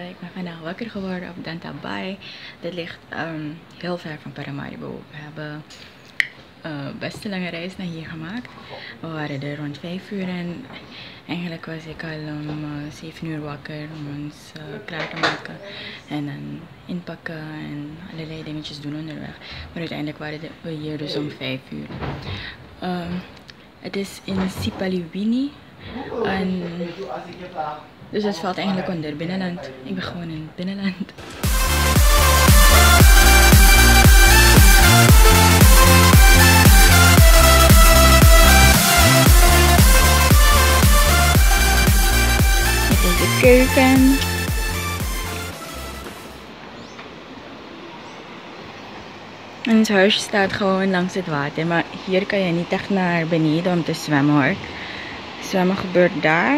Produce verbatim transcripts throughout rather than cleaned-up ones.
Ik ben vandaag wakker geworden op Danta Bay. Dit ligt um, heel ver van Paramaribo. We hebben uh, best een lange reis naar hier gemaakt. We waren er rond vijf uur en eigenlijk was ik al om uh, zeven uur wakker om ons uh, klaar te maken. En dan inpakken en allerlei dingetjes doen onderweg. Maar uiteindelijk waren we hier dus om vijf uur. Um, het is in Sipaliwini. En dus het valt eigenlijk onder binnenland. Ik ben gewoon in het binnenland. Dit is de keuken. En het huisje staat gewoon langs het water. Maar hier kan je niet echt naar beneden om te zwemmen hoor. Zwemmen gebeurt daar.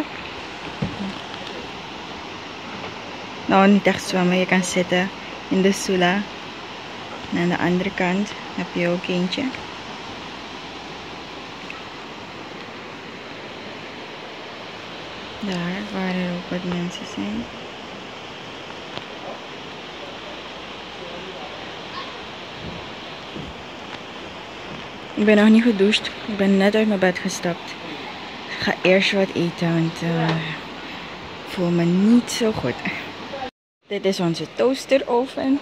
Nou, niet echt zwemmen. Je kan zitten in de sula. En aan de andere kant heb je ook eentje. Daar, waar er ook wat mensen zijn. Ik ben nog niet gedoucht. Ik ben net uit mijn bed gestapt. Ik ga eerst wat eten, want uh, ik voel me niet zo goed. Dit is onze toasteroven.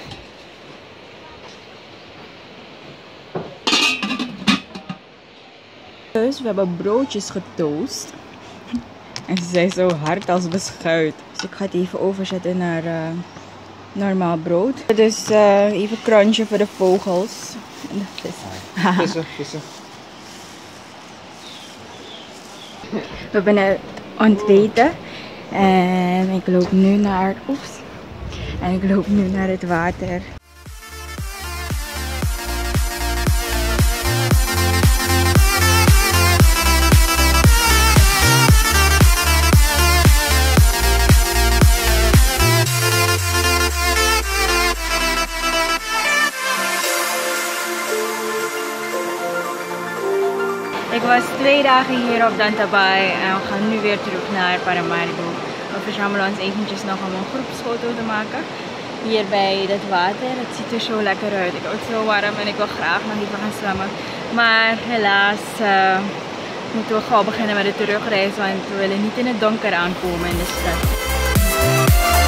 Dus we hebben broodjes getoast. En ze zijn zo hard als beschuit. Dus ik ga het even overzetten naar uh, normaal brood. Dus uh, even crunchen voor de vogels. En de vissen. Vissen, vissen. We hebben net ontbeten. En ik loop nu naar... Oeps. En ik loop nu naar het water. Ik was twee dagen hier op Danta Bay en we gaan nu weer terug naar Paramaribo. We verzamelen ons eventjes nog om een groepsfoto te maken. Hier bij het water. Het ziet er zo lekker uit. Ik word zo warm en ik wil graag nog even gaan zwemmen. Maar helaas uh, moeten we gauw beginnen met de terugreis, want we willen niet in het donker aankomen in de stad.